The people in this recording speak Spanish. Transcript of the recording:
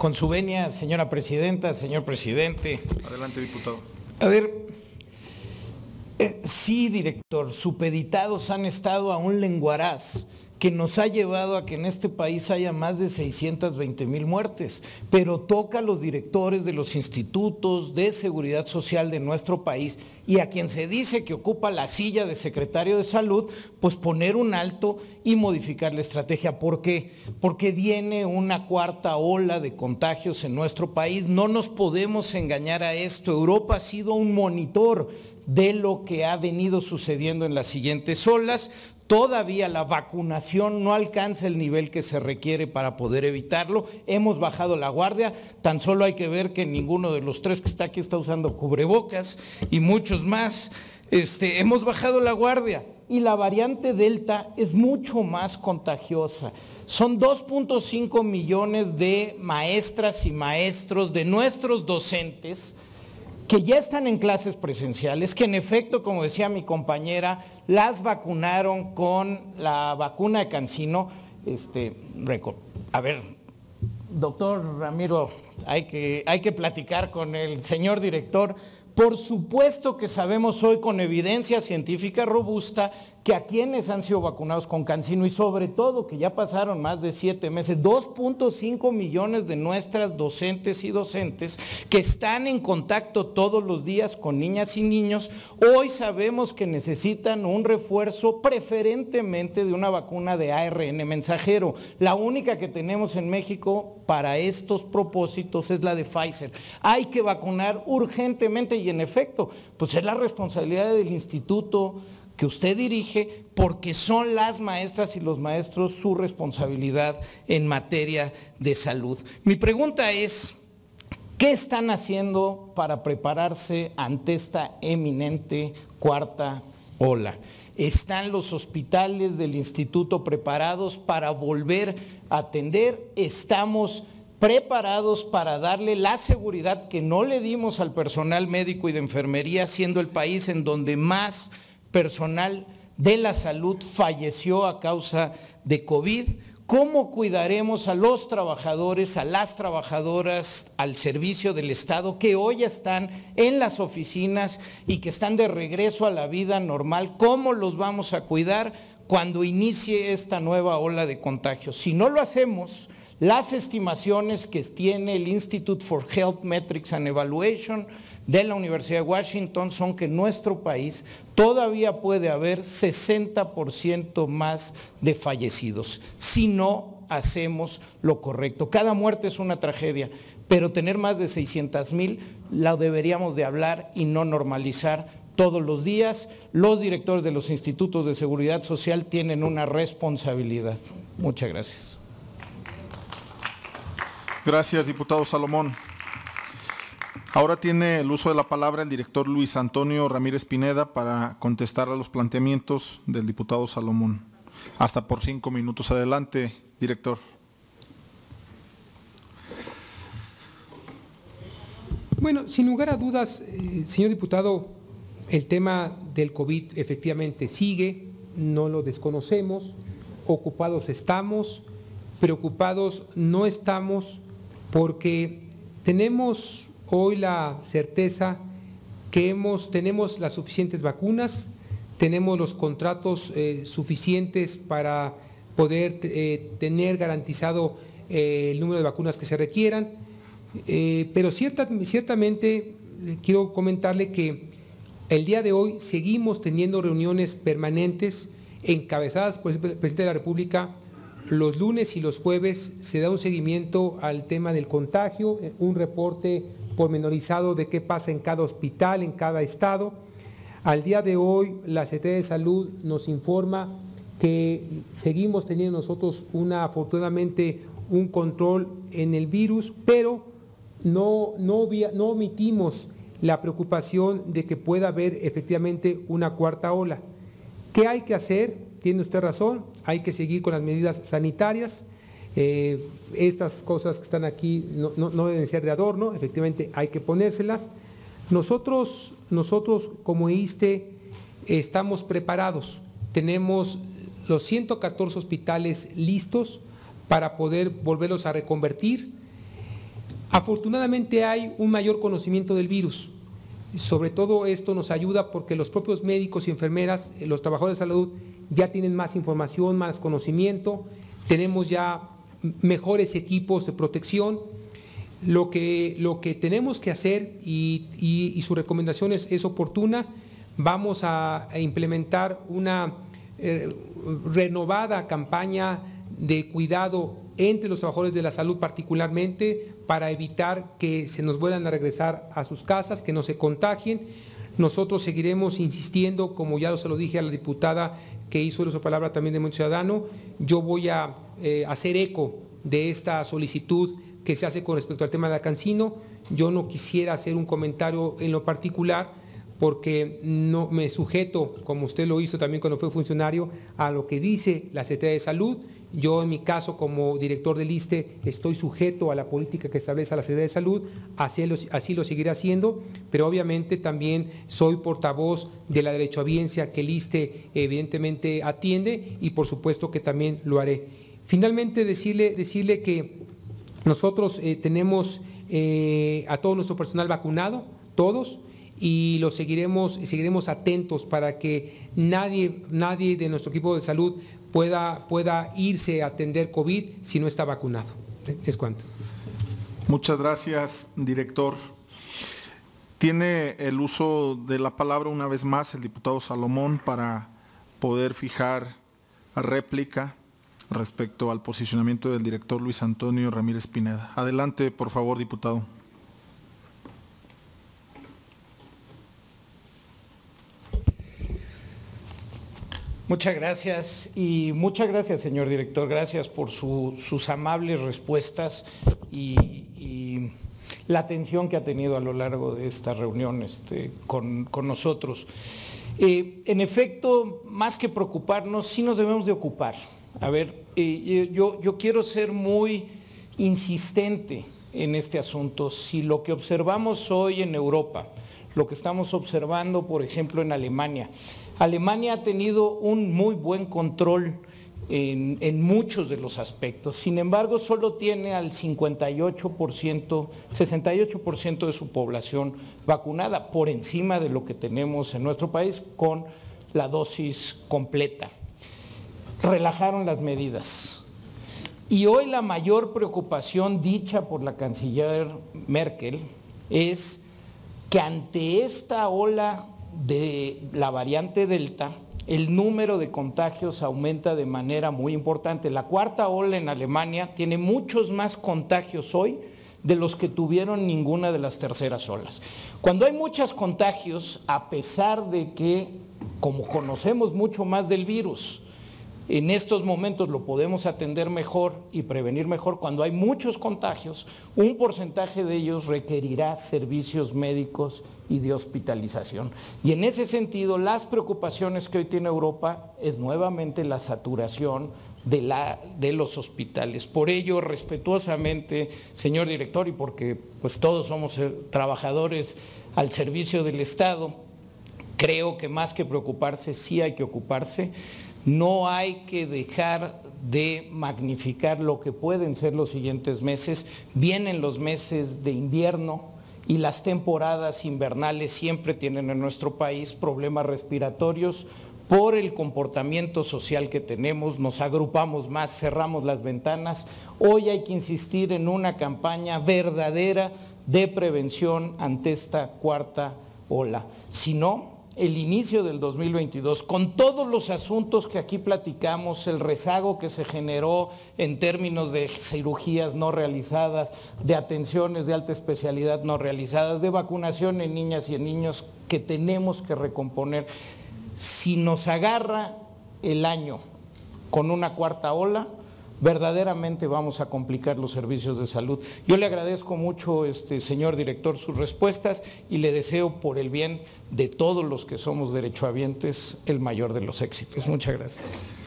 Con su venia, señora presidenta, señor presidente. Adelante, diputado. A ver, sí, director, supeditados han estado a un lenguaraz que nos ha llevado a que en este país haya más de 620,000 muertes, pero toca a los directores de los institutos de seguridad social de nuestro país y a quien se dice que ocupa la silla de secretario de salud, pues poner un alto y modificar la estrategia. ¿Por qué? Porque viene una cuarta ola de contagios en nuestro país. No nos podemos engañar a esto. Europa ha sido un monitor de lo que ha venido sucediendo en las siguientes olas. Todavía la vacunación no alcanza el nivel que se requiere para poder evitarlo. Hemos bajado la guardia, tan solo hay que ver que ninguno de los tres que está aquí está usando cubrebocas y muchos más. Hemos bajado la guardia y la variante Delta es mucho más contagiosa. Son 2.5 millones de maestras y maestros, de nuestros docentes, que ya están en clases presenciales, que en efecto, como decía mi compañera, las vacunaron con la vacuna de CanSino. A ver, doctor Ramiro, hay que platicar con el señor director. Por supuesto que sabemos hoy con evidencia científica robusta que a quienes han sido vacunados con CanSino y sobre todo que ya pasaron más de 7 meses, 2.5 millones de nuestras docentes y docentes que están en contacto todos los días con niñas y niños, hoy sabemos que necesitan un refuerzo preferentemente de una vacuna de ARN mensajero. La única que tenemos en México para estos propósitos es la de Pfizer. Hay que vacunar urgentemente y en efecto, pues es la responsabilidad del instituto que usted dirige, porque son las maestras y los maestros su responsabilidad en materia de salud. Mi pregunta es, ¿qué están haciendo para prepararse ante esta eminente cuarta ola? ¿Están los hospitales del instituto preparados para volver a atender? ¿Estamos preparados para darle la seguridad que no le dimos al personal médico y de enfermería, siendo el país en donde más personal de la salud falleció a causa de COVID? ¿Cómo cuidaremos a los trabajadores, a las trabajadoras al servicio del Estado que hoy están en las oficinas y que están de regreso a la vida normal? ¿Cómo los vamos a cuidar cuando inicie esta nueva ola de contagios? Si no lo hacemos, las estimaciones que tiene el Institute for Health Metrics and Evaluation de la Universidad de Washington son que en nuestro país todavía puede haber 60% más de fallecidos si no hacemos lo correcto. Cada muerte es una tragedia, pero tener más de 600,000 la deberíamos de hablar y no normalizar todos los días. Los directores de los institutos de seguridad social tienen una responsabilidad. Muchas gracias. Gracias, diputado Salomón. Ahora tiene el uso de la palabra el director Luis Antonio Ramírez Pineda para contestar a los planteamientos del diputado Salomón. Hasta por 5 minutos. Adelante, director. Bueno, sin lugar a dudas, señor diputado, el tema del COVID efectivamente sigue, no lo desconocemos, ocupados estamos, preocupados no estamos, porque tenemos hoy la certeza que tenemos las suficientes vacunas, tenemos los contratos suficientes para poder tener garantizado el número de vacunas que se requieran, pero ciertamente quiero comentarle que el día de hoy seguimos teniendo reuniones permanentes encabezadas por el presidente de la República. Los lunes y los jueves se da un seguimiento al tema del contagio, un reporte pormenorizado de qué pasa en cada hospital, en cada estado. Al día de hoy, la Secretaría de Salud nos informa que seguimos teniendo nosotros afortunadamente un control en el virus, pero no omitimos la preocupación de que pueda haber efectivamente una cuarta ola. ¿Qué hay que hacer? Tiene usted razón, hay que seguir con las medidas sanitarias. Estas cosas que están aquí no deben ser de adorno, efectivamente hay que ponérselas. Nosotros como ISSSTE estamos preparados, tenemos los 114 hospitales listos para poder volverlos a reconvertir. Afortunadamente hay un mayor conocimiento del virus. Sobre todo esto nos ayuda porque los propios médicos y enfermeras, los trabajadores de salud, ya tienen más información, más conocimiento, tenemos ya mejores equipos de protección. Lo que tenemos que hacer, y su recomendación es oportuna, vamos a implementar una renovada campaña de cuidado entre los trabajadores de la salud particularmente, para evitar que se nos vuelvan a regresar a sus casas, que no se contagien. Nosotros seguiremos insistiendo, como ya se lo dije a la diputada que hizo su palabra también de Movimiento Ciudadano. Yo voy a hacer eco de esta solicitud que se hace con respecto al tema de Cancino. Yo no quisiera hacer un comentario en lo particular, porque no me sujeto, como usted lo hizo también cuando fue funcionario, a lo que dice la Secretaría de Salud. Yo, en mi caso, como director del ISSSTE, estoy sujeto a la política que establece la Secretaría de Salud, así lo seguiré haciendo, pero obviamente también soy portavoz de la derechohabiencia que el ISSSTE evidentemente atiende, y por supuesto que también lo haré. Finalmente, decirle que nosotros tenemos a todo nuestro personal vacunado, todos, y seguiremos atentos para que nadie de nuestro equipo de salud pueda irse a atender COVID si no está vacunado. Es cuanto. Muchas gracias, director. Tiene el uso de la palabra una vez más el diputado Salomón para poder fijar réplica respecto al posicionamiento del director Luis Antonio Ramírez Pineda. Adelante, por favor, diputado. Muchas gracias, y muchas gracias, señor director. Gracias por sus amables respuestas y la atención que ha tenido a lo largo de esta reunión con nosotros. En efecto, más que preocuparnos, sí nos debemos de ocupar. A ver, yo quiero ser muy insistente en este asunto. Si lo que observamos hoy en Europa, lo que estamos observando, por ejemplo, en Alemania ha tenido un muy buen control en muchos de los aspectos. Sin embargo, solo tiene al 68% de su población vacunada, por encima de lo que tenemos en nuestro país con la dosis completa. Relajaron las medidas. Y hoy la mayor preocupación dicha por la canciller Merkel es que ante esta ola de la variante Delta, el número de contagios aumenta de manera muy importante. La cuarta ola en Alemania tiene muchos más contagios hoy de los que tuvieron ninguna de las terceras olas. Cuando hay muchos contagios, a pesar de que, como conocemos mucho más del virus, en estos momentos lo podemos atender mejor y prevenir mejor. Cuando hay muchos contagios, un porcentaje de ellos requerirá servicios médicos y de hospitalización. Y en ese sentido, las preocupaciones que hoy tiene Europa es nuevamente la saturación de los hospitales. Por ello, respetuosamente, señor director, y porque pues todos somos trabajadores al servicio del Estado, creo que más que preocuparse, sí hay que ocuparse. No hay que dejar de magnificar lo que pueden ser los siguientes meses. Vienen los meses de invierno y las temporadas invernales siempre tienen en nuestro país problemas respiratorios por el comportamiento social que tenemos. Nos agrupamos más, cerramos las ventanas. Hoy hay que insistir en una campaña verdadera de prevención ante esta cuarta ola. Si no, el inicio del 2022, con todos los asuntos que aquí platicamos, el rezago que se generó en términos de cirugías no realizadas, de atenciones de alta especialidad no realizadas, de vacunación en niñas y en niños que tenemos que recomponer. Si nos agarra el año con una cuarta ola, verdaderamente vamos a complicar los servicios de salud. Yo le agradezco mucho, señor director, sus respuestas y le deseo por el bien de todos los que somos derechohabientes el mayor de los éxitos. Muchas gracias.